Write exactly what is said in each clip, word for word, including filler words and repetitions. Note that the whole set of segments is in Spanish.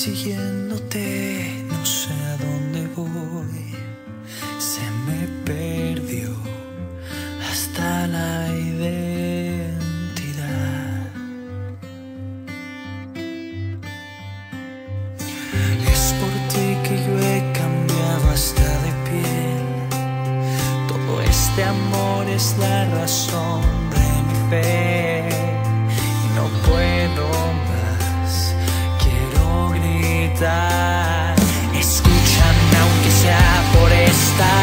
siguiéndote, no sé a dónde voy. Se me perdió hasta la identidad. Es por ti que yo he cambiado hasta de piel. Todo este amor es la razón de mi fe. Y no puedo más, quiero gritar. Escúchame aunque sea por esta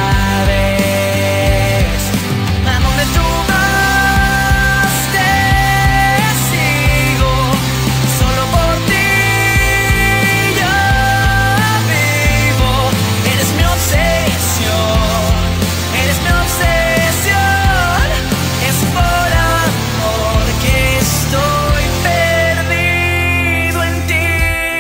vez. A donde tú vas te sigo. Solo por ti yo vivo. Eres mi obsesión, eres mi obsesión. Es por amor que estoy perdido en ti.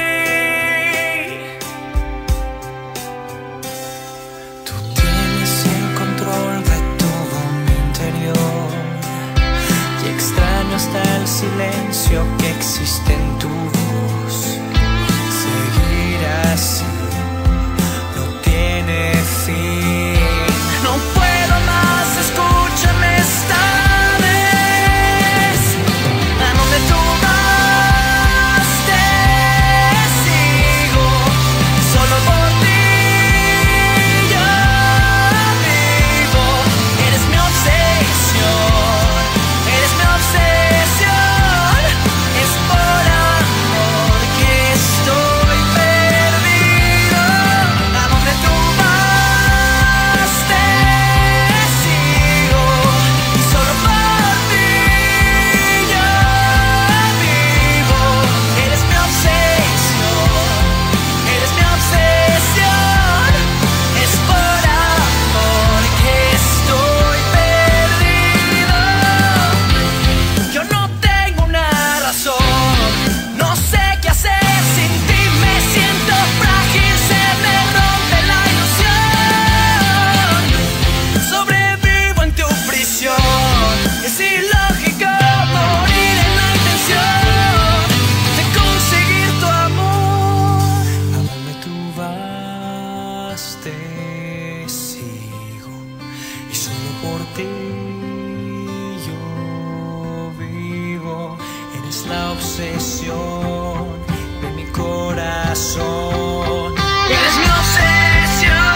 Tú tienes el control de todo mi interior y extraño hasta el silencio que existe en tu voz. Seguir así no tiene fin. No puedo más, escúchame esta vez. A donde tú vas te sigo. Solo por ti yo vivo. Eres mi obsesión, eres mi obsesión. Es por amor que estoy perdido. A donde tú vas te sigo. Y solo por ti yo vivo. Eres mi obsesión, eres mi obsesión. Es por amor que estoy perdido. Yo no tengo una razón, no sé qué hacer sin ti. Me siento frágil, se me rompe la ilusión. Sobrevivo en tu prisión. Es ilógico morir en la intención de conseguir tu amor. A donde tú vas te sigo. Y solo por ti yo vivo. Eres la obsesión de mi corazón. Eres mi obsesión.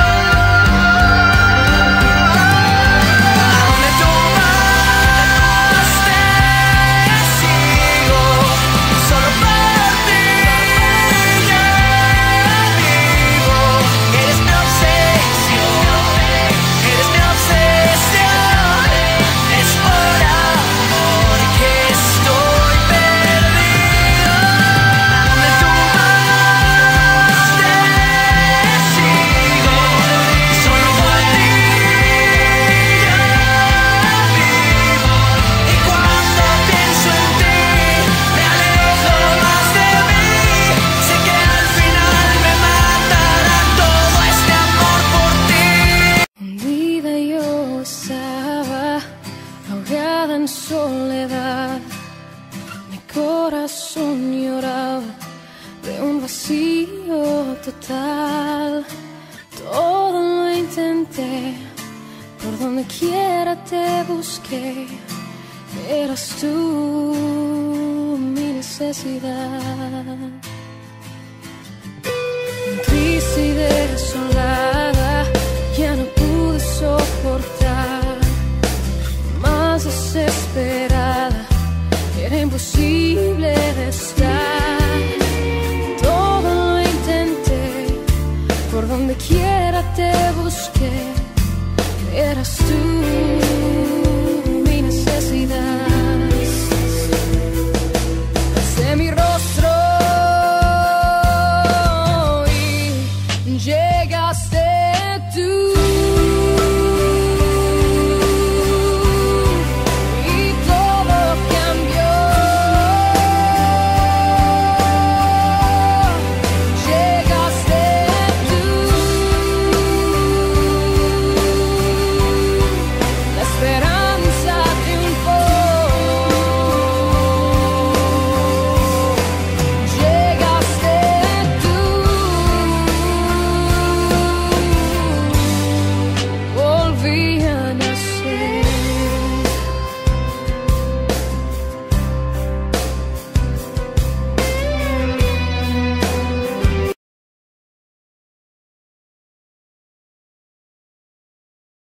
A donde tú vas te sigo. Solo por ti yo vivo. Eres mi obsesión, eres mi obsesión. Es por amor que estoy perdido. A donde tú vas te sigo. Solo por ti yo vivo. Y cuando pienso en ti me alejo más de mí. Sé que al final me matará todo este amor por ti. Hundida yo estaba, ahogada en soledad. Mi corazón lloraba de un vacío total. Todo lo intenté, por donde quiera te busqué. Eras tú mi necesidad. Triste y desolada, ya no pude soportar. Más desesperada, era imposible de estar. Todo lo intenté, por donde quiera te busqué. Eras tú